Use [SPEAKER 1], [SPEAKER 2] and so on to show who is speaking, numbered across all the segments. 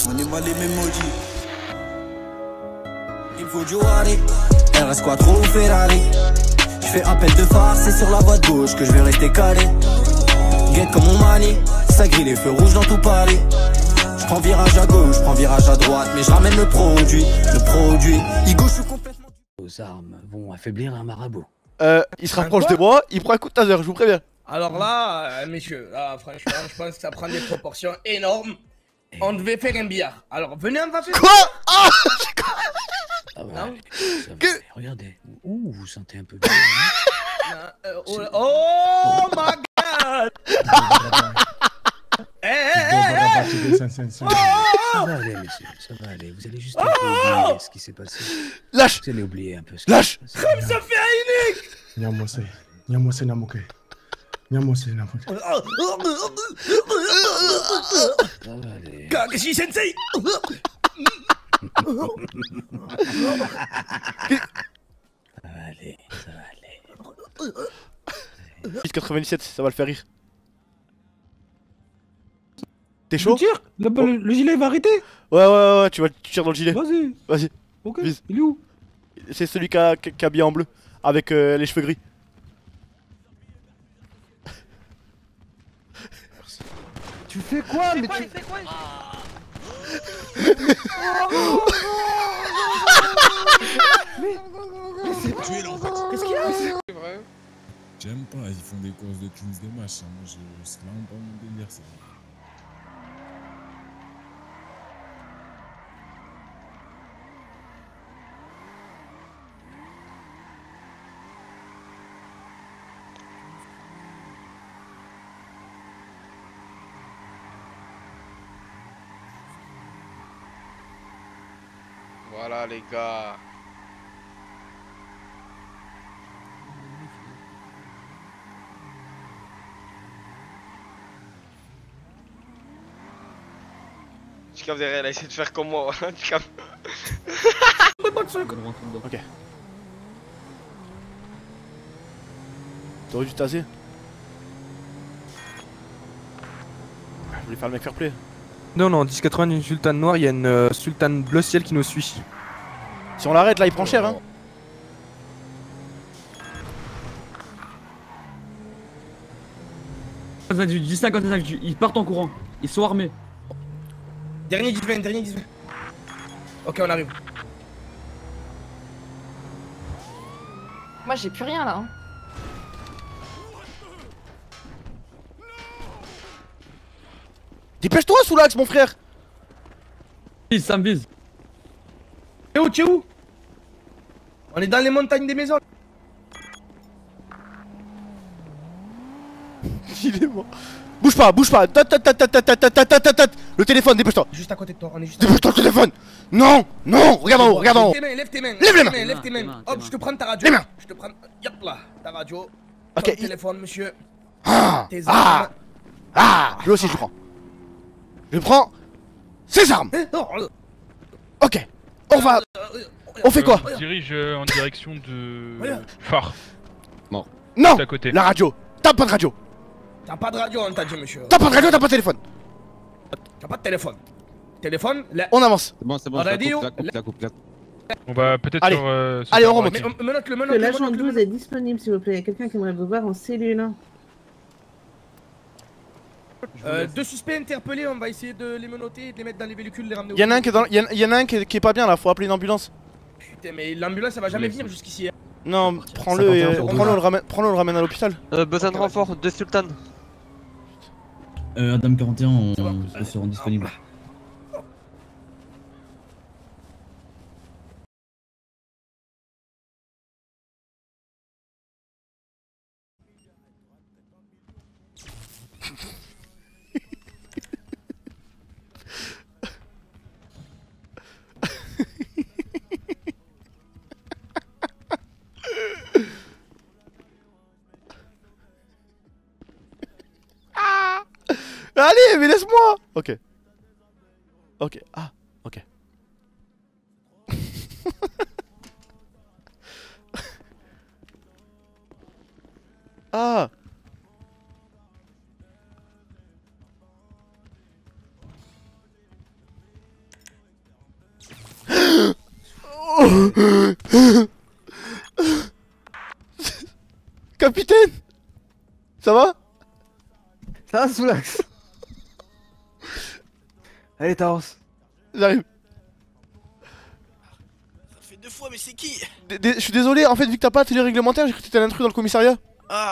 [SPEAKER 1] On est mal aimé maudit. Il faut du Wari, RS Quattro ou Ferrari. Je fais appel de phare, c'est sur la voie de gauche que je vais rester calé. Guette comme mon mani, ça grille les feux rouges dans tout Paris. Je prends virage à gauche, je prends virage à droite, mais je ramène le produit. Igo, je suis complètement...
[SPEAKER 2] Vos armes vont affaiblir un marabout.
[SPEAKER 3] Il se rapproche de moi, il prend un coup de taser, je vous préviens.
[SPEAKER 4] Alors là, messieurs, là, franchement, je pense que ça prend des proportions énormes. On devait faire un billard. Alors, venez, on va faire...
[SPEAKER 3] Quoi? Ah!
[SPEAKER 2] Ça va,
[SPEAKER 4] Non.
[SPEAKER 2] aller, ça va aller. Regardez. Ouh, vous sentez un peu bien.
[SPEAKER 4] Oh my god!
[SPEAKER 2] Ça va aller, monsieur. Ça va aller. Vous allez juste un peu oublier ce qui s'est passé.
[SPEAKER 3] Lâche!
[SPEAKER 2] Vous allez oublier un peu ce qui
[SPEAKER 3] Lâche!
[SPEAKER 2] s'est passé.
[SPEAKER 4] Ça fait un unique!
[SPEAKER 2] Ça va aller.
[SPEAKER 4] Kakashi Sensei!
[SPEAKER 2] Ça va aller. Ça va aller.
[SPEAKER 3] 97, ça va le faire rire. T'es chaud?
[SPEAKER 5] tire le gilet va arrêter.
[SPEAKER 3] Ouais, tu tires dans le gilet.
[SPEAKER 5] Vas-y.
[SPEAKER 3] Vas-y.
[SPEAKER 5] Ok.
[SPEAKER 3] Vise.
[SPEAKER 5] Il est où?
[SPEAKER 3] C'est celui qui a habillé en bleu, avec les cheveux gris.
[SPEAKER 5] Tu fais quoi? Mais tu
[SPEAKER 4] fais quoi?
[SPEAKER 6] Tuer là en fait.
[SPEAKER 4] Qu'est-ce qu'il y a?
[SPEAKER 6] J'aime pas, ils font des courses de cleans des machins. Moi, c'est vraiment pas mon délire ça.
[SPEAKER 7] Voilà les gars. Tu captes derrière, elle a essayé de faire comme moi. Tu captes.
[SPEAKER 3] Ok. T'aurais dû taser. Je voulais faire le mec fair play.
[SPEAKER 5] Non, non, 1080 une sultane noire, il y a une sultane bleu ciel qui nous suit.
[SPEAKER 3] Si on l'arrête là, il prend cher hein.
[SPEAKER 8] Du 10-55, ils partent en courant. Ils sont armés.
[SPEAKER 4] Dernier 10-20, dernier 10-20. Ok, on arrive.
[SPEAKER 9] Moi j'ai plus rien là. Hein.
[SPEAKER 3] Dépêche-toi sous l'axe mon frère.
[SPEAKER 8] Vise, ça me vise.
[SPEAKER 4] Tu es où? On est dans les montagnes des maisons.
[SPEAKER 3] Il est mort. Bouge pas. Le téléphone, dépêche-toi.
[SPEAKER 4] Juste à côté de toi, on est juste.
[SPEAKER 3] Dépêche-toi le téléphone. Non, regarde en haut, regarde en haut.
[SPEAKER 4] Lève tes mains.
[SPEAKER 3] Lève les mains.
[SPEAKER 4] Lève tes mains. Hop, je te prends ta radio.
[SPEAKER 3] Les mains.
[SPEAKER 4] Je te prends. Yop là, ta radio.
[SPEAKER 3] Ok.
[SPEAKER 4] Ton téléphone, monsieur. Tes
[SPEAKER 3] Ah,
[SPEAKER 4] armes.
[SPEAKER 3] lui aussi je prends. Je prends ses armes. Ok, on va. On fait quoi?
[SPEAKER 10] On se dirige en direction de phare.
[SPEAKER 3] Non,
[SPEAKER 10] à côté.
[SPEAKER 3] la radio. T'as pas de radio.
[SPEAKER 4] T'as pas de radio, on t'a dit, monsieur.
[SPEAKER 3] T'as pas de radio, t'as pas de téléphone.
[SPEAKER 4] T'as pas de téléphone. Téléphone, là.
[SPEAKER 3] On avance.
[SPEAKER 7] C'est bon,
[SPEAKER 4] On a dit où?
[SPEAKER 10] On va peut-être
[SPEAKER 3] Allez.
[SPEAKER 10] sur.
[SPEAKER 3] Allez, on remonte.
[SPEAKER 4] Menotte-le.
[SPEAKER 11] L'agent 12 est disponible s'il vous plaît. Il y a quelqu'un qui aimerait vous voir en cellule.
[SPEAKER 4] Deux suspects interpellés, on va essayer de les menotter, de les mettre dans les véhicules, les ramener au...
[SPEAKER 3] Y'en a un qui est dans... Y'en a un qui est pas bien là, faut appeler une ambulance.
[SPEAKER 4] Putain, mais l'ambulance elle va jamais venir jusqu'ici.
[SPEAKER 3] Non, prends-le et prends-le, le ramène à l'hôpital.
[SPEAKER 7] Besoin de renfort, 2 sultanes.
[SPEAKER 8] Adam 41, on se rend disponible.
[SPEAKER 3] Allez, mais laisse-moi. Ok. Ok, ah, ok. Ah. Capitaine, ça va?
[SPEAKER 5] Ça va, Soulax? Allez, Taros.
[SPEAKER 3] J'arrive.
[SPEAKER 1] Ça fait 2 fois, mais c'est qui?
[SPEAKER 3] Je suis désolé, en fait, vu que t'as pas la télé réglementaire, j'ai cru que t'étais un intrus dans le commissariat.
[SPEAKER 1] Ah.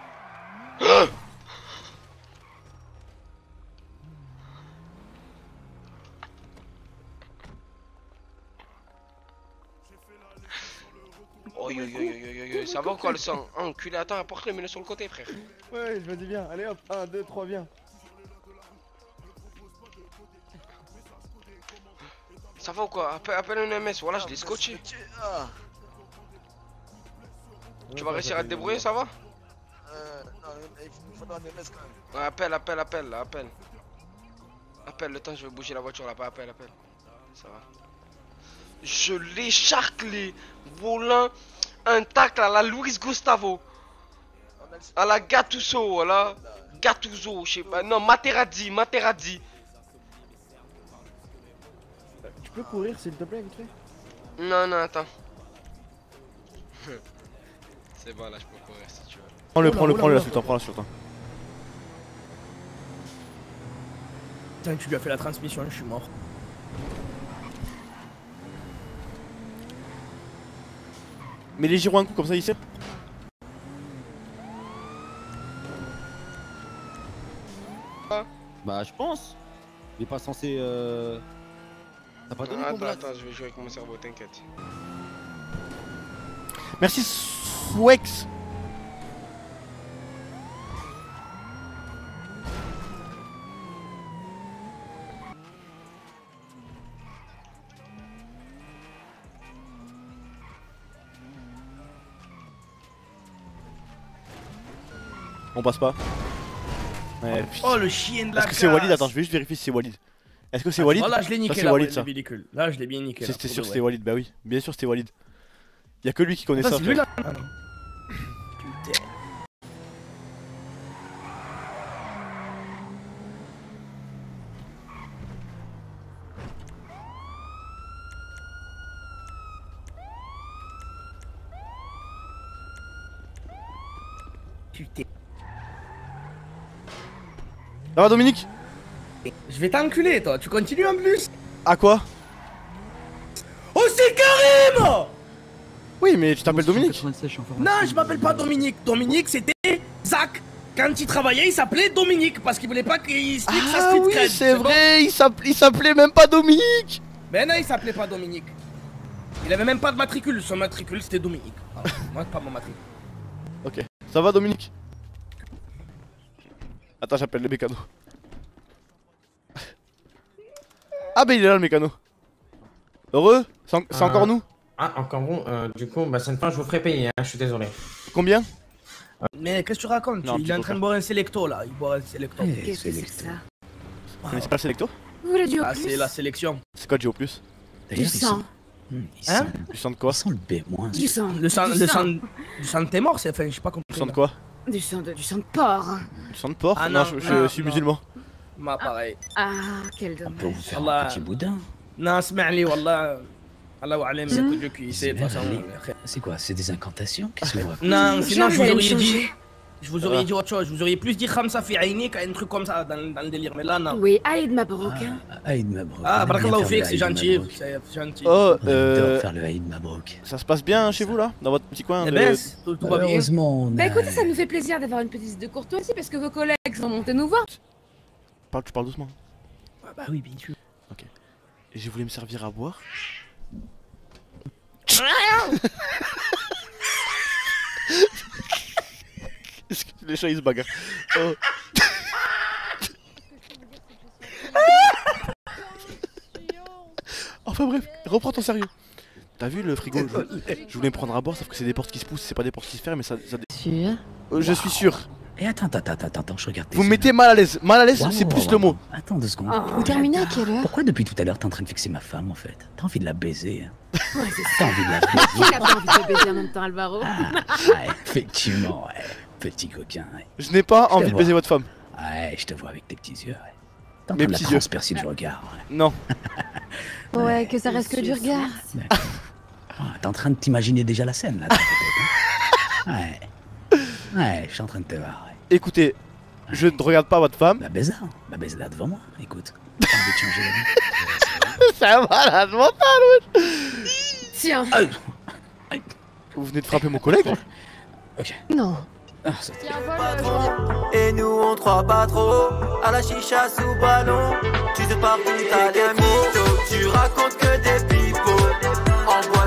[SPEAKER 1] Oh yo yo yo yo yo, ça va ou quoi le sang? Enculé, attends, apporte-le, mets-le sur le côté, frère.
[SPEAKER 5] Ouais, je me dis bien. Allez hop, 1, 2, 3, viens.
[SPEAKER 7] Ça va ou quoi? Appelle un MS, voilà, je l'ai scotché. Tu vas réussir à te débrouiller, ça va?
[SPEAKER 1] Non, il me faudra un MS quand même.
[SPEAKER 7] Ouais, appelle. Appelle, le temps, je vais bouger la voiture là-bas, appelle. Ça va. Je l'écharcle, volant, un tacle à la Luis Gustavo. À la Gattuso, voilà. Gattuso, je sais pas. Non, Materazzi.
[SPEAKER 5] Tu peux courir, s'il te plaît, vite fait?
[SPEAKER 7] Non, attends. C'est bon, là, je peux courir si tu veux.
[SPEAKER 3] Prends-le, la sultan, prends la sultan.
[SPEAKER 4] Putain, tu lui as fait la transmission, je suis mort.
[SPEAKER 3] Mets les gyros un coup, comme ça, il sait.
[SPEAKER 12] Bah, je pense. Il est pas censé. T'as pas donné ton blague.
[SPEAKER 7] Attends, je vais jouer avec mon cerveau, t'inquiète.
[SPEAKER 3] Merci, Swex. On passe pas. Ouais,
[SPEAKER 4] Oh le chien de la
[SPEAKER 3] Est-ce que c'est Walid? Attends, je vais juste vérifier si c'est Walid. Est-ce que c'est Walid?
[SPEAKER 4] Là, je l'ai niqué,
[SPEAKER 3] c'est
[SPEAKER 4] là,
[SPEAKER 3] Walid,
[SPEAKER 4] le
[SPEAKER 3] ça.
[SPEAKER 4] véhicule. Là, je l'ai bien niqué.
[SPEAKER 3] C'était sûr que c'était Walid, bah oui. Bien sûr, c'était Walid. Y'a que lui qui connaît ça.
[SPEAKER 4] C'est lui là. Putain. Putain.
[SPEAKER 3] Ça va, Dominique?
[SPEAKER 4] Je vais t'enculer, toi. Tu continues en plus?
[SPEAKER 3] À quoi?
[SPEAKER 4] Oh, c'est Karim!
[SPEAKER 3] Oui, mais tu t'appelles Dominique?
[SPEAKER 4] Non, je m'appelle pas Dominique. Dominique, c'était Zach. Quand il travaillait, il s'appelait Dominique parce qu'il voulait pas qu'il explique sa street
[SPEAKER 3] oui,
[SPEAKER 4] cred.
[SPEAKER 3] c'est vrai, il s'appelait même pas Dominique.
[SPEAKER 4] Mais non, il s'appelait pas Dominique. Il avait même pas de matricule. Son matricule, c'était Dominique. Ah, moi, c'est pas mon matricule.
[SPEAKER 3] Ok. Ça va, Dominique? Attends, j'appelle le mécano. Ah bah il est là le mécano. Heureux? C'est encore nous?
[SPEAKER 13] Ah, encore bon, du coup, bah cette fois je vous ferai payer, hein, je suis désolé.
[SPEAKER 3] Combien?
[SPEAKER 4] Mais qu'est-ce que tu racontes?
[SPEAKER 3] Non,
[SPEAKER 4] Il est en train de boire un Selecto là, il boit un Selecto.
[SPEAKER 9] Qu'est-ce que c'est que ça?
[SPEAKER 3] Vous connaissez pas le Selecto?
[SPEAKER 9] Vous voulez du
[SPEAKER 4] Ah, c'est la sélection.
[SPEAKER 3] C'est quoi du plus?
[SPEAKER 9] Du sang.
[SPEAKER 4] Hein?
[SPEAKER 3] Du sang de quoi?
[SPEAKER 12] Sans le B-.
[SPEAKER 9] Du sang.
[SPEAKER 4] Le sang de tes morts, c'est. Enfin, je sais pas comment.
[SPEAKER 3] Du sang de quoi?
[SPEAKER 9] Du sang de porc.
[SPEAKER 3] Du sang de porc?
[SPEAKER 4] Ah,
[SPEAKER 3] non,
[SPEAKER 4] non,
[SPEAKER 3] je suis musulman.
[SPEAKER 4] Ma pareil.
[SPEAKER 9] Ah, quel
[SPEAKER 12] On peut vous
[SPEAKER 9] dommage.
[SPEAKER 12] faire un petit boudin.
[SPEAKER 4] Non, sma'li, wallah. Allah wa alam, y'a que Dieu qui sait, de toute façon.
[SPEAKER 12] C'est quoi? C'est des incantations? Qu'est-ce que vous racontez?
[SPEAKER 4] Non, sinon je vous
[SPEAKER 9] J'allais me
[SPEAKER 4] aurais dit.
[SPEAKER 9] changer.
[SPEAKER 4] Je vous aurais dit autre chose. Je vous aurais plus dit Khamsa fi Aini qu'un truc comme ça dans le délire. Mais là, non.
[SPEAKER 9] Oui, Aïd Mabrouk.
[SPEAKER 12] Aïd Mabrouk.
[SPEAKER 4] Ah, barakallahu fik, c'est gentil. C'est gentil.
[SPEAKER 3] Oh,
[SPEAKER 12] On adore faire le Aïd Mabrouk.
[SPEAKER 3] ça se passe bien chez vous là? Dans votre petit coin
[SPEAKER 4] Eh
[SPEAKER 3] de...
[SPEAKER 4] ben, tout va bien.
[SPEAKER 12] Heureusement, on
[SPEAKER 9] Bah
[SPEAKER 12] a...
[SPEAKER 9] écoutez, ça nous fait plaisir d'avoir une petite visite de courtoisie parce que vos collègues sont montés nous voir.
[SPEAKER 3] Tu parles doucement.
[SPEAKER 4] Ah bah oui, bien sûr.
[SPEAKER 3] Ok. Et je voulais me servir à boire. Les chats ils se bagarrent. Oh. Enfin bref, reprends ton sérieux. T'as vu le frigo? Je voulais me prendre à boire, sauf que c'est des portes qui se poussent, c'est pas des portes qui se ferment, mais ça.
[SPEAKER 9] Sûr.
[SPEAKER 3] Je suis sûr.
[SPEAKER 12] Et attends, je regarde.
[SPEAKER 3] Vous me mettez mal à l'aise. Mal à l'aise, c'est plus le mot.
[SPEAKER 12] Attends 2 secondes.
[SPEAKER 9] Vous terminez à quelle heure?
[SPEAKER 12] Pourquoi depuis tout à l'heure t'es en train de fixer ma femme en fait? T'as envie de la baiser, hein?
[SPEAKER 9] Ouais, c'est
[SPEAKER 12] T'as
[SPEAKER 9] ça.
[SPEAKER 12] envie de la
[SPEAKER 9] Qui
[SPEAKER 12] baiser?
[SPEAKER 9] n'a pas envie de baiser en même temps, Alvaro?
[SPEAKER 12] Ouais, effectivement, ouais. Petit coquin, ouais.
[SPEAKER 3] Je n'ai pas
[SPEAKER 12] Je te
[SPEAKER 3] envie de
[SPEAKER 12] vois.
[SPEAKER 3] baiser votre femme.
[SPEAKER 12] Ouais, je te vois avec tes petits yeux, ouais. T'es en
[SPEAKER 3] Mes
[SPEAKER 12] train de la
[SPEAKER 3] petits yeux.
[SPEAKER 12] transpercer du regard, ouais.
[SPEAKER 3] Non.
[SPEAKER 9] Ouais, que ça reste que du regard.
[SPEAKER 2] T'es en train de t'imaginer déjà la scène là. Dans ta tête, hein. Ouais, je suis en train de te voir. Ouais.
[SPEAKER 3] Écoutez, je ne regarde pas votre femme.
[SPEAKER 2] Bah baise là devant moi, écoute. T'as envie de changer la vie.
[SPEAKER 3] C'est un malade mental, wesh.
[SPEAKER 9] Tiens.
[SPEAKER 3] Vous venez de frapper mon collègue?
[SPEAKER 2] Ok.
[SPEAKER 11] Non.
[SPEAKER 9] Tiens, voilà,
[SPEAKER 1] Et nous on te croit pas trop. À la chicha sous ballon. Tu sais partout t'as des mythos. Tu racontes que des pipeaux.